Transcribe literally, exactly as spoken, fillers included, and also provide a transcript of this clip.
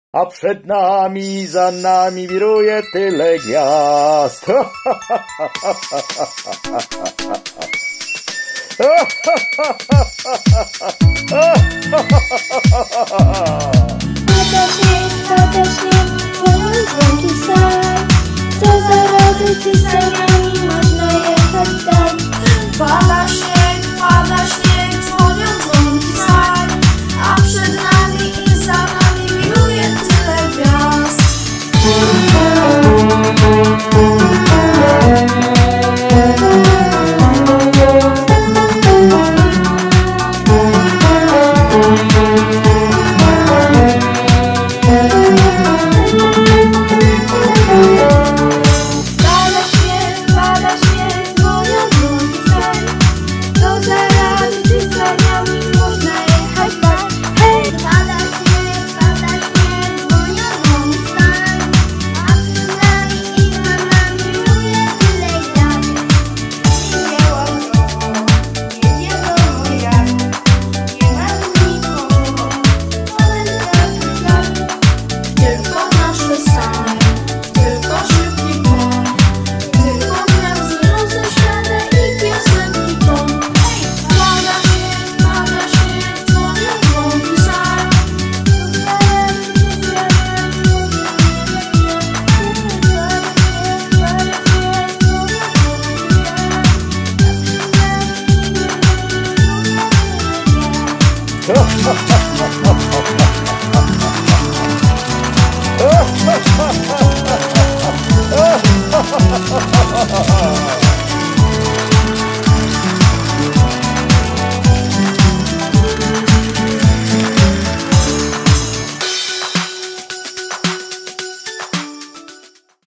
a przed nami, za nami wiruje tyle gwiazd. Pada śnieg, pada śnieg, dzwonią dzwonki saj. Co za radość, z saniami można jechać dalej. Pada śnieg, pada śnieg, dzwonią dzwonki saj, a przed nami i za nami wiruje tyle gwiazd. Ha ha ha ha ha!